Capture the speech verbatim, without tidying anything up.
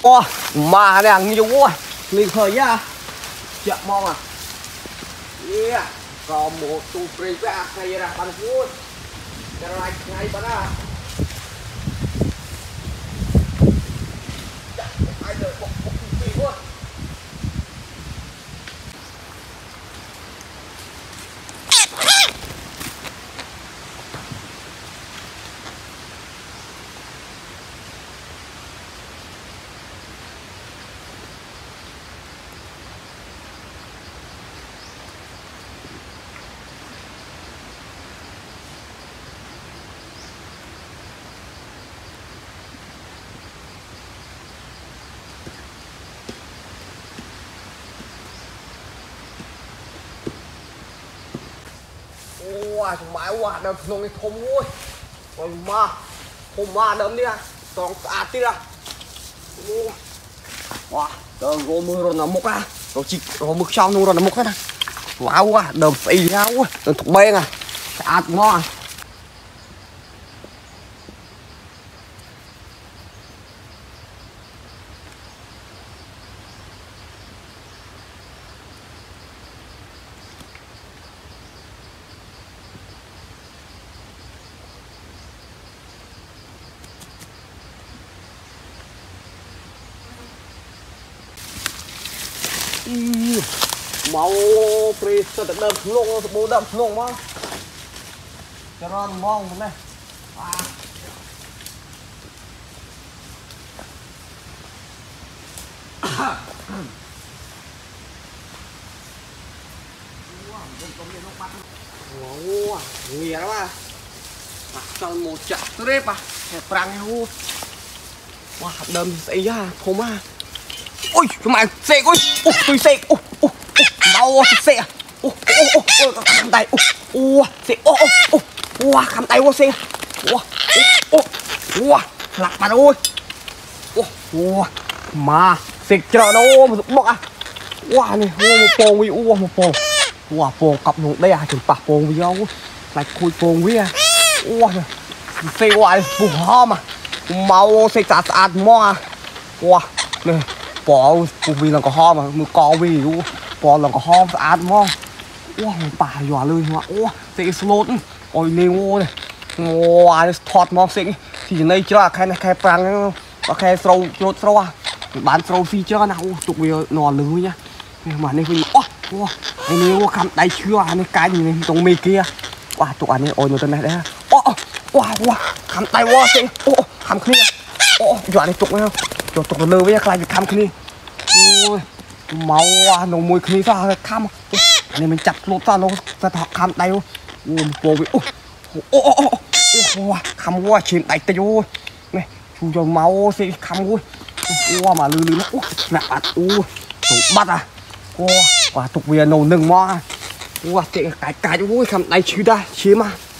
Ô, mà này nhiều quá. Mình khởi nhá. Chậm mong à. Yeah. Còn một tu free ra cây ra bàn phút. Cái này ngay bắn à. Ai đợi một tu free quá. Wow, mãi quá đâm nông cái thùng ui. Ôi ma, hôm ma đâm đi à, toàn sạt đi à. Wow, đâm gỗ mưa rồi nó mục à, rồi chỉ rồi mực xong luôn rồi nó mục hết à. Wow quá, đâm phì nhau quá, đâm thuộc bên à, sạt ngon. Mau free cho được đâm luôn, bố đâm luôn mà. Cho nó ngon này. À. Wow, nguy lắm à. Cho một chặt rếp à. Prang hú. Wow, đâm ấy à, thôm à. Ôi, chúng mày xệ ôi, ôi, tôi xệ, ôi, ôi, mau xệ à, ôi, ôi, ôi, cầm tay, ôi, ôi, xệ, ôi, ôi, ôi, cầm tay, ôi, xệ, ôi, ôi, ôi, lạc mặt ôi, ôi, ôi, mà xệ chờ đâu mà bọc à, wow này, ôi, một pong với, ôi, một pong, wow, pong cặp nụ đây à, chừng bạc pong với nhau, lại khui pong với à, ôi, xệ hoài, bù ho mà, mau xệ sạt sạt mo à, wow, này. Bỏ vì là có ho mà mưa co vì bỏ là có ho sạch mong wow bà dọa lên mà wow sẽ slot ôi nêu này wow thoát mong sẽ thì này chưa khai này khai prang và khai sâu chốt sâu à bán sâu phi chưa nào tụi bây giờ nò lưới nhá mà này vì wow wow này nêu khăm tay chưa này cái gì này trong mì kia wow tụi anh này ôi nhiều tên này đấy wow wow wow khăm tay wow sẽ ô khăm kia ô dọa này tụi nhau cho tụi lơ với khai việc khăm kia ôi máu à nó mùi khí ra khăm này mình chặt lột ra nó ra thọ khăm tay luôn ôi bồ bị ô ô ô ô khăm quá trên tay tay ôi này chú cho máu sẽ khăm ôi ô mà lư lư nó ôi nặng bắt ôi tụi bắt à ô quả tục về nổ nừng mo ôi cái cái cái ôi khăm tay chứ đây chứ mà